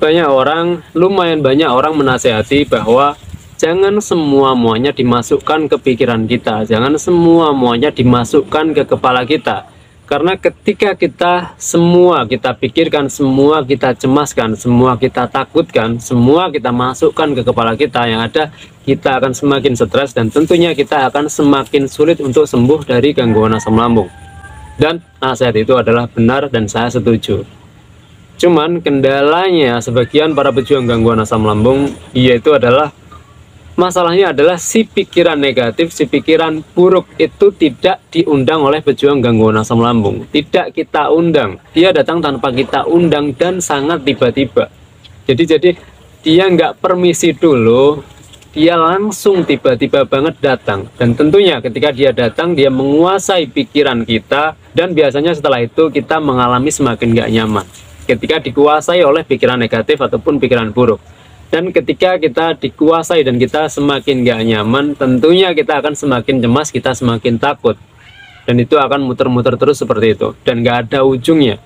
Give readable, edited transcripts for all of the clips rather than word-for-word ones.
lumayan banyak orang menasehati bahwa jangan semua-muanya dimasukkan ke pikiran kita, jangan semua-muanya dimasukkan ke kepala kita. Karena ketika semua kita pikirkan, semua kita cemaskan, semua kita takutkan, semua kita masukkan ke kepala kita, yang ada kita akan semakin stres dan tentunya kita akan semakin sulit untuk sembuh dari gangguan asam lambung. Dan nasihat itu adalah benar dan saya setuju. Cuman kendalanya sebagian para pejuang gangguan asam lambung yaitu adalah masalahnya adalah si pikiran negatif, si pikiran buruk itu tidak diundang oleh pejuang gangguan asam lambung. Tidak kita undang, dia datang tanpa kita undang dan sangat tiba-tiba. Jadi dia nggak permisi dulu, dia langsung tiba-tiba banget datang. Dan tentunya ketika dia datang, dia menguasai pikiran kita dan biasanya setelah itu kita mengalami semakin nggak nyaman ketika dikuasai oleh pikiran negatif ataupun pikiran buruk. Dan ketika kita dikuasai dan kita semakin gak nyaman, tentunya kita akan semakin cemas, kita semakin takut. Dan itu akan muter-muter terus seperti itu. Dan gak ada ujungnya.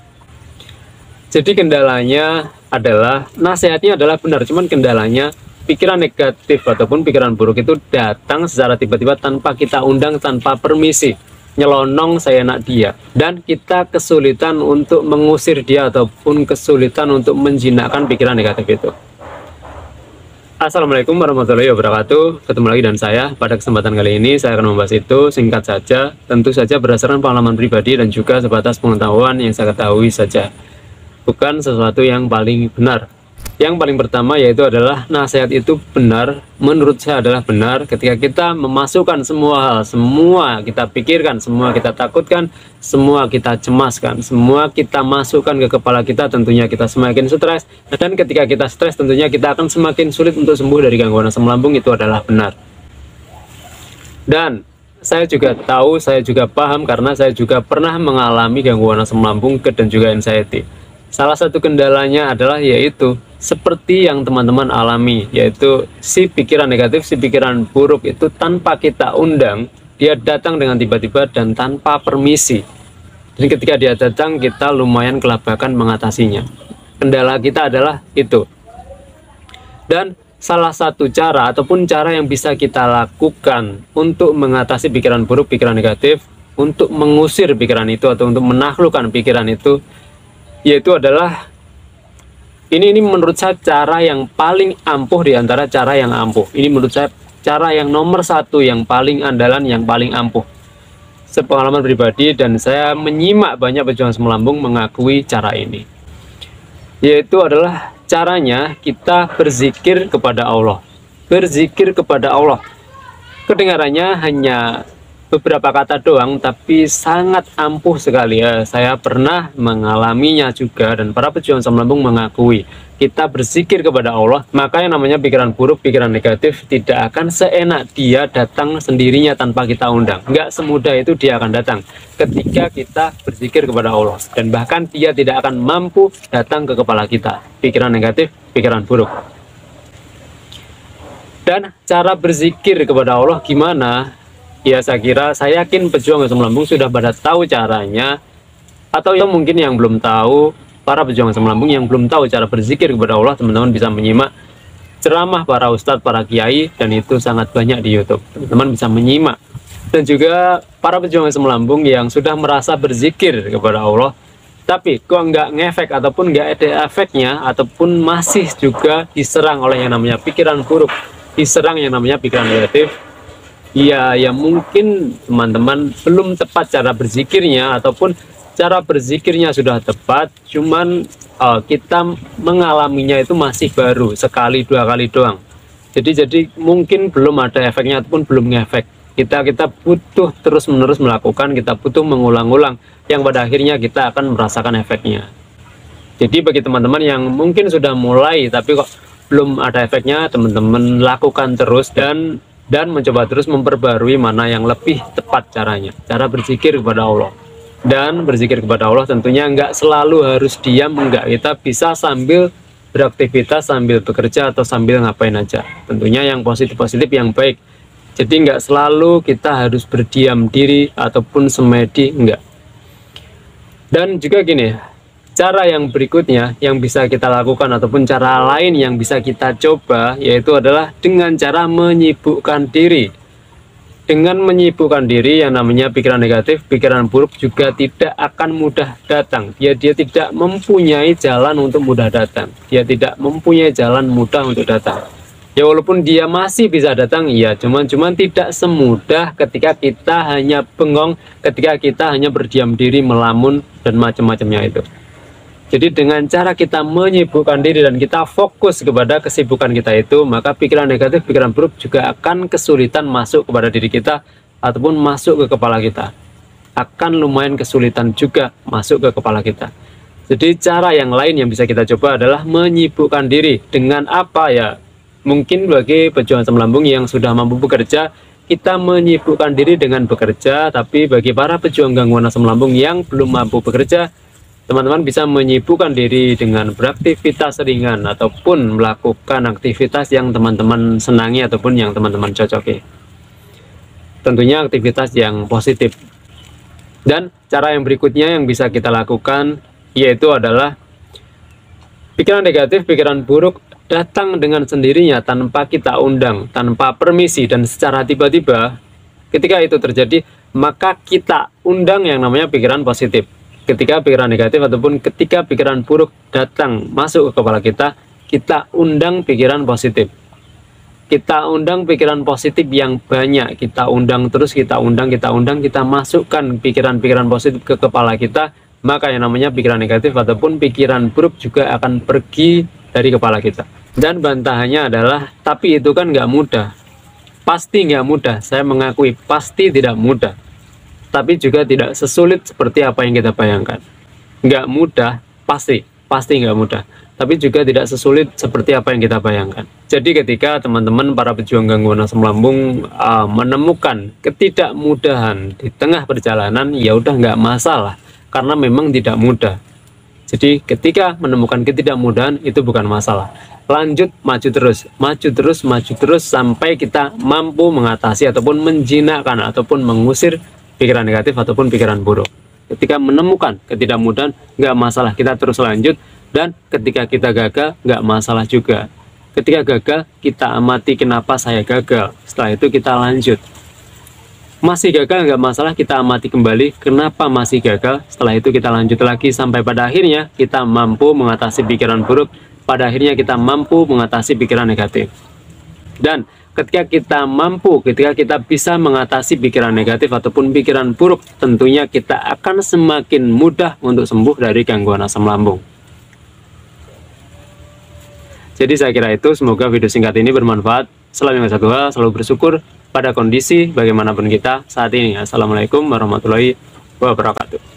Jadi kendalanya adalah, nasihatnya adalah benar, cuman kendalanya pikiran negatif ataupun pikiran buruk itu datang secara tiba-tiba tanpa kita undang, tanpa permisi. Nyelonong seenak dia. Dan kita kesulitan untuk mengusir dia ataupun kesulitan untuk menjinakkan pikiran negatif itu. Assalamualaikum warahmatullahi wabarakatuh. Ketemu lagi dan saya. Pada kesempatan kali ini saya akan membahas itu singkat saja, tentu saja berdasarkan pengalaman pribadi dan juga sebatas pengetahuan yang saya ketahui saja, bukan sesuatu yang paling benar. Yang paling pertama yaitu adalah nasihat itu benar, menurut saya adalah benar ketika kita memasukkan semua hal, semua kita pikirkan, semua kita takutkan, semua kita cemaskan, semua kita masukkan ke kepala kita, tentunya kita semakin stres. Dan ketika kita stres tentunya kita akan semakin sulit untuk sembuh dari gangguan asam lambung, itu adalah benar. Dan saya juga tahu, saya juga paham karena saya juga pernah mengalami gangguan asam lambung dan juga anxiety. Salah satu kendalanya adalah yaitu seperti yang teman-teman alami, yaitu si pikiran negatif, si pikiran buruk itu tanpa kita undang, dia datang dengan tiba-tiba dan tanpa permisi. Dan ketika dia datang, kita lumayan kelabakan mengatasinya. Kendala kita adalah itu. Dan salah satu cara ataupun cara yang bisa kita lakukan untuk mengatasi pikiran buruk, pikiran negatif, untuk mengusir pikiran itu atau untuk menaklukkan pikiran itu, yaitu adalah ini menurut saya cara yang paling ampuh di antara cara yang ampuh. Ini menurut saya cara yang nomor satu, yang paling andalan, yang paling ampuh. Sepengalaman pribadi dan saya menyimak banyak pejuang asam lambung mengakui cara ini. Yaitu adalah caranya kita berzikir kepada Allah. Berzikir kepada Allah. Kedengarannya hanya beberapa kata doang, tapi sangat ampuh sekali ya. Saya pernah mengalaminya juga dan para pejuang asam lambung mengakui kita berzikir kepada Allah, maka yang namanya pikiran buruk, pikiran negatif tidak akan seenak dia datang sendirinya tanpa kita undang. Nggak semudah itu dia akan datang ketika kita berzikir kepada Allah, dan bahkan dia tidak akan mampu datang ke kepala kita, pikiran negatif, pikiran buruk. Dan cara berzikir kepada Allah gimana? Ya saya yakin pejuang asam lambung sudah pada tahu caranya, atau yang mungkin yang belum tahu, para pejuang asam lambung yang belum tahu cara berzikir kepada Allah, teman-teman bisa menyimak ceramah para ustadz, para kiai, dan itu sangat banyak di YouTube. Teman-teman bisa menyimak. Dan juga para pejuang asam lambung yang sudah merasa berzikir kepada Allah, tapi kok nggak ngefek ataupun nggak ada efeknya, ataupun masih juga diserang oleh yang namanya pikiran buruk, diserang yang namanya pikiran negatif. Ya mungkin teman-teman belum tepat cara berzikirnya, ataupun cara berzikirnya sudah tepat, cuman kita mengalaminya itu masih baru sekali dua kali doang. Jadi mungkin belum ada efeknya ataupun belum ngefek. Kita butuh terus-menerus melakukan, kita butuh mengulang-ulang, yang pada akhirnya kita akan merasakan efeknya. Jadi bagi teman-teman yang mungkin sudah mulai tapi kok belum ada efeknya, teman-teman lakukan terus dan mencoba terus memperbarui mana yang lebih tepat caranya, cara berzikir kepada Allah. Dan berzikir kepada Allah tentunya nggak selalu harus diam, enggak, kita bisa sambil beraktivitas, sambil bekerja, atau sambil ngapain aja, tentunya yang positif-positif, yang baik. Jadi nggak selalu kita harus berdiam diri ataupun semedi, enggak. Dan juga gini, Cara yang berikutnya yang bisa kita lakukan ataupun cara lain yang bisa kita coba yaitu adalah dengan cara menyibukkan diri. Dengan menyibukkan diri, yang namanya pikiran negatif, pikiran buruk juga tidak akan mudah datang. Dia tidak mempunyai jalan untuk mudah datang. Dia tidak mempunyai jalan mudah untuk datang. Ya walaupun dia masih bisa datang, ya cuman tidak semudah ketika kita hanya bengong, ketika kita hanya berdiam diri, melamun dan macam-macamnya itu. Jadi dengan cara kita menyibukkan diri dan kita fokus kepada kesibukan kita itu, maka pikiran negatif, pikiran buruk juga akan kesulitan masuk kepada diri kita ataupun masuk ke kepala kita. Akan lumayan kesulitan juga masuk ke kepala kita. Jadi cara yang lain yang bisa kita coba adalah menyibukkan diri. Dengan apa ya? Mungkin bagi pejuang asam lambung yang sudah mampu bekerja, kita menyibukkan diri dengan bekerja. Tapi bagi para pejuang gangguan asam lambung yang belum mampu bekerja, teman-teman bisa menyibukkan diri dengan beraktivitas ringan ataupun melakukan aktivitas yang teman-teman senangi ataupun yang teman-teman cocoki. Tentunya aktivitas yang positif. Dan cara yang berikutnya yang bisa kita lakukan yaitu adalah pikiran negatif, pikiran buruk datang dengan sendirinya tanpa kita undang, tanpa permisi dan secara tiba-tiba. Ketika itu terjadi, maka kita undang yang namanya pikiran positif. Ketika pikiran negatif ataupun ketika pikiran buruk datang masuk ke kepala kita, kita undang pikiran positif. Kita undang pikiran positif yang banyak. Kita undang terus, kita undang, kita masukkan pikiran-pikiran positif ke kepala kita. Maka yang namanya pikiran negatif ataupun pikiran buruk juga akan pergi dari kepala kita. Dan bantahannya adalah, tapi itu kan nggak mudah. Pasti nggak mudah, saya mengakui pasti tidak mudah. Tapi juga tidak sesulit seperti apa yang kita bayangkan. Nggak mudah, pasti nggak mudah. Tapi juga tidak sesulit seperti apa yang kita bayangkan. Jadi ketika teman-teman para pejuang gangguan asam lambung menemukan ketidakmudahan di tengah perjalanan, ya udah nggak masalah, karena memang tidak mudah. Jadi ketika menemukan ketidakmudahan itu bukan masalah. Lanjut, maju terus sampai kita mampu mengatasi ataupun menjinakkan ataupun mengusir pikiran negatif ataupun pikiran buruk. Ketika menemukan ketidakmudahan, nggak masalah, kita terus lanjut. Dan ketika kita gagal, nggak masalah juga. Ketika gagal, kita amati kenapa saya gagal. Setelah itu kita lanjut. Masih gagal, nggak masalah, kita amati kembali kenapa masih gagal. Setelah itu kita lanjut lagi sampai pada akhirnya kita mampu mengatasi pikiran buruk. Pada akhirnya kita mampu mengatasi pikiran negatif. Dan ketika kita bisa mengatasi pikiran negatif ataupun pikiran buruk, tentunya kita akan semakin mudah untuk sembuh dari gangguan asam lambung. Jadi saya kira itu, semoga video singkat ini bermanfaat. Selalu ingat satu hal, selalu bersyukur pada kondisi bagaimanapun kita saat ini. Assalamualaikum warahmatullahi wabarakatuh.